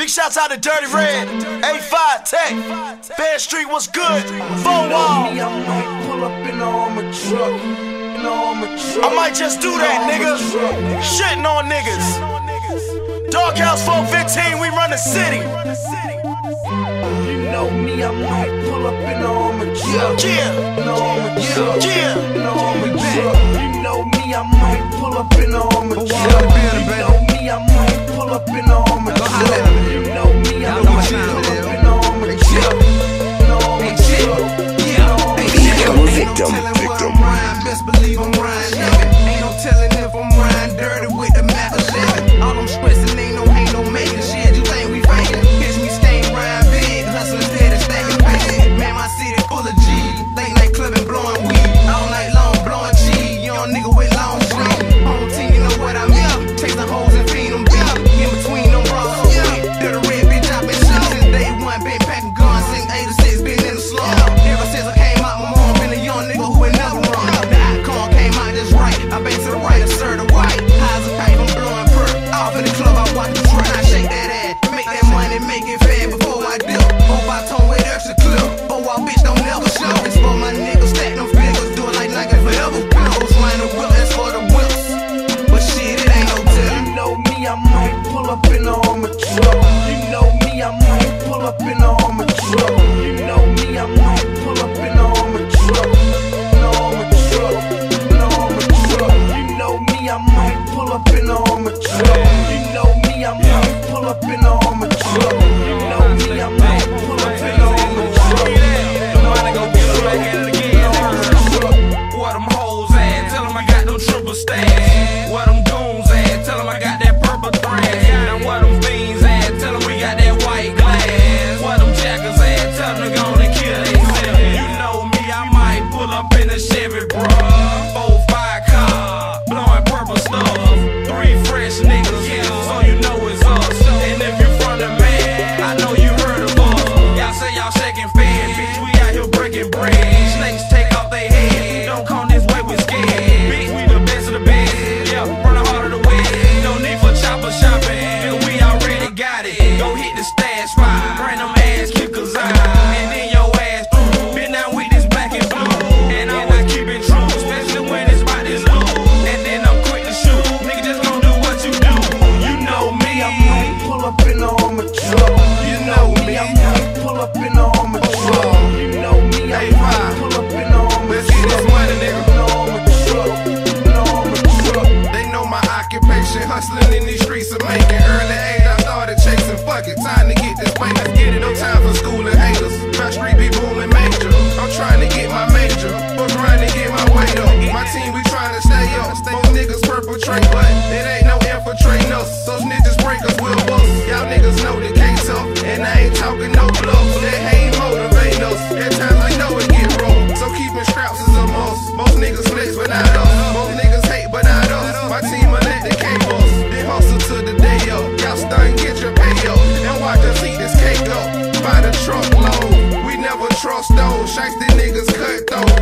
Big shouts out to Dirty Red, A5 Tech, Bad Street was good, Four Wall. I might just do that, nigga. Shitting on niggas. Doghouse 415, we run the city. You know me, I might pull up in Armor Truck. Yeah. In Armor Truck. Yeah. In Armor Truck. You know me, I might pull up in Armor Truck. You know me, I might pull up in Armor Truck. You know me, I might pull up in Armor Truck. In Armor Truck. I'm a victim. Best believe I'm riding heavy. Ain't no telling if I'm riding dirty with the Mac 11. All I'm stressing ain't no making shit. You think we faking? Catch me staying riding big, hustling steady, stacking bacon. Man, my city full of G. Late night clubbing, blowing weed. All night long, blowing cheese. Young nigga with long sleeves. Home team, you know what I mean. Take the hoes and feed them beat. In between them bras, so quick. Dirty Red bitch, I been shot since day one. Been packing guns since 86, been in the slum. Ever since I came out, my mom been a young nigga who ain't never run. I bang to the right, assert the white. Highs a pipe, I'm blowing perk. Off in the club, I watch the truck. I shake that ass, make that money, make it fair before I dip. Hope I tone with extra clip. Oh, I bitch don't never show. It's for my niggas, stack them figures, do it like Nike forever. Pillows, line the whip, that's for the whips. But shit, it ain't no tell. You know me, I might pull up in the Armor Truck. You know me, I might pull up in the Armor Truck. You know me, I might pull up in the Armor Truck. I might pull up in the Armor Truck. You know me, I might pull up in the Armor Truck. You know me, I might pull up in the Armor Truck. Nobody gon' get up back at it again. Where them hoes at? Tell them I got no triple stash. Where them goons at? Tell them I got that purple thread. Now where them fiends at? Tell them we got that white glass. Where them jackers at? Tell them to go on and kill themselves. You know me, I might pull up in a Chevy, bruh. 4-5 car, blowing purple stuff. 3 fresh niggas, so you know it's us. And if you from the man, I know you heard of us. Y'all say y'all shaking fed, bitch, we out here breaking bread. Snakes take off they head, don't come this way, we scared. Bitch, we the best of the best, yeah, run the heart of the west. No need for chopper shopping, cause we already got it. Go hit the stash spot, bring them ass kickers out, and then your ass through. Been down with this black and blue, and I always keep it true, especially when it's about this loot. And then I'm quick to shoot, nigga just gon' do what you do. You know me, I might pull up in the Armor Truck. You know me, I might pull up in the Armor Truck. You know me, I might pull up in the Armor Truck. Let's get this money, nigga. In the Armor Truck. In the Armor Truck. They know my occupation, hustling in these streets of making. Early age, I started chasing, fuck it, time to get this pay. Let's get it, no time for school and haters. My street be booming major. I'm trying to get my major, but trying to get my weight up. My team, we trying to stay up. Most niggas perpetrate, but it ain't no infiltrating us. Those niggas break us, we'll bust. Y'all niggas know the case up, and I ain't talking no bluff. That hate motivate us. At times I know it get wrong, so keeping scraps is a must. Most niggas flex, but not us. Most niggas hate, but not us. My team will let the cake us. Then hustle to the day up. Y'all stunt, get your pay up, and watch us eat this cake up by the truckload. We never trust those shiesty niggas cut those.